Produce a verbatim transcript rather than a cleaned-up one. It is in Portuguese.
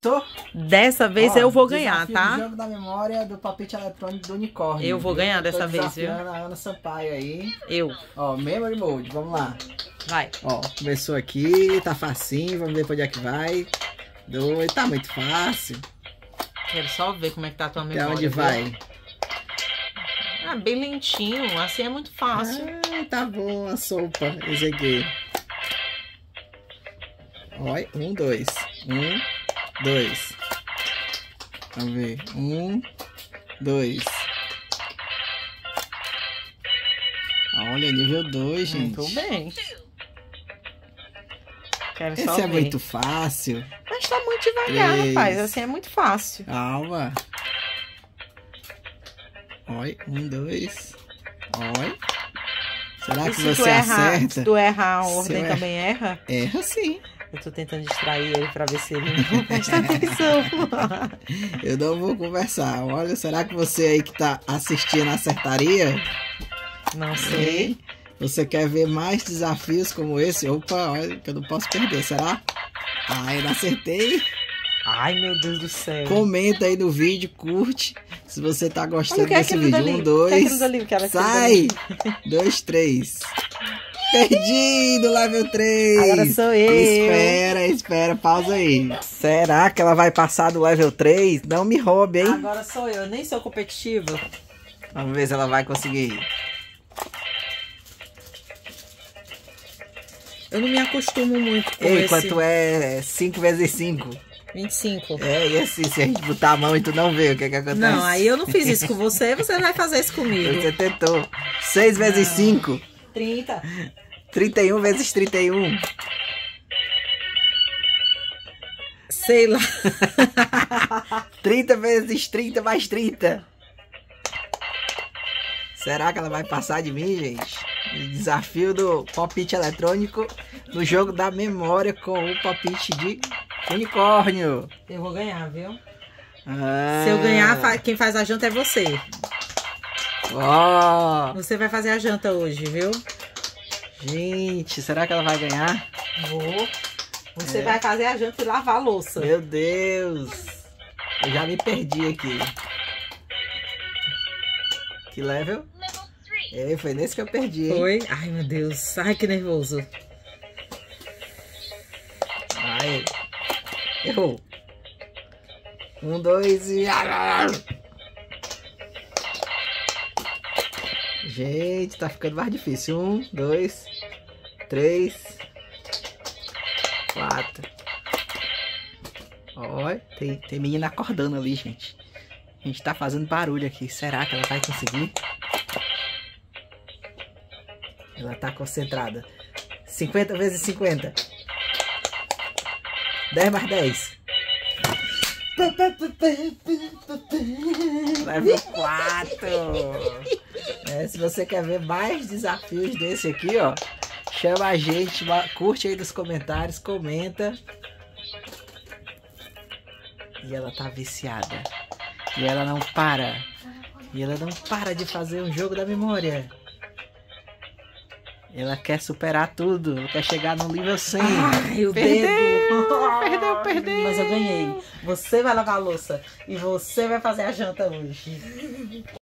Tô. Dessa vez Ó, eu vou ganhar, desafio tá? do jogo da memória do palpite eletrônico do unicórnio. Eu vou ganhar dessa vez, viu? A Ana Sampaio aí. Eu. Ó, Memory Mode, vamos lá. Vai. Ó, começou aqui, tá facinho, vamos ver pra onde é que vai. Dois, tá muito fácil. Quero só ver como é que tá a tua memória. Até onde viu? vai? Ah, bem lentinho, assim é muito fácil. Ah, tá bom, a sopa. Esse aqui. Olha, um, dois. Um, dois. Vamos ver. Um, dois. Olha, nível dois, gente. Muito bem. Quero Esse só é ver. muito fácil. Mas tá muito devagar, Três. rapaz. Assim é muito fácil. Calma. Olha, um, dois. Olha. Será E que se você tu errar, acerta? se tu errar a Se ordem eu errar- também erra? Erra sim. Eu tô tentando distrair ele pra ver se ele não presta atenção. Eu não vou conversar. Olha, será que você aí que tá assistindo acertaria? Não sei. Hein? Você quer ver mais desafios como esse? Opa, olha que eu não posso perder, será? Ah, eu não acertei. Ai, meu Deus do céu. Comenta aí no vídeo, curte. Se você tá Olha gostando o que é desse aquilo vídeo. dali? Um, O que é dois. aquilo dali? O que era aquilo Sai! Dois, três. Perdi no level três. Agora sou eu. Espera, espera, pausa aí. Será que ela vai passar do level três? Não me roube, hein? Agora sou eu, nem sou competitiva. Vamos ver se ela vai conseguir. Eu não me acostumo muito com Ei, esse quanto é cinco vezes cinco? vinte e cinco. É, e assim, se a gente botar a mão e tu não vê, o que que acontece? Não, aí eu não fiz isso com você, você vai fazer isso comigo. Você tentou. seis vezes cinco. trinta. trinta e um vezes trinta e um. Sei lá. trinta vezes trinta mais trinta. Será que ela vai passar de mim, gente? O desafio do palpite eletrônico no jogo da memória com o palpite de unicórnio. Eu vou ganhar, viu? Ah. Se eu ganhar, fa- quem faz a janta é você. Ó, Você vai fazer a janta hoje, viu? gente, será que ela vai ganhar? Vou. Você É. vai fazer a janta e lavar a louça. Meu Deus. Eu já me perdi aqui. Que level? É, foi nesse que eu perdi, hein? Foi? Ai, meu Deus. Ai, que nervoso. Ai. Errou. Um, dois e... Gente, tá ficando mais difícil. Um, dois, três, quatro. Olha, tem, tem menina acordando ali, gente. A gente tá fazendo barulho aqui. Será que ela vai conseguir? Ela tá concentrada. cinquenta vezes cinquenta. dez mais dez. Level quatro. É, se você quer ver mais desafios desse aqui, ó, chama a gente, curte aí nos comentários, comenta. E ela tá viciada. E ela não para. E ela não para de fazer um jogo da memória. Ela quer superar tudo. Ela quer chegar no nível cem. Ai, o Perdeu, dedo. perdeu, perdeu. Mas eu ganhei. Você vai lavar a louça. E você vai fazer a janta hoje.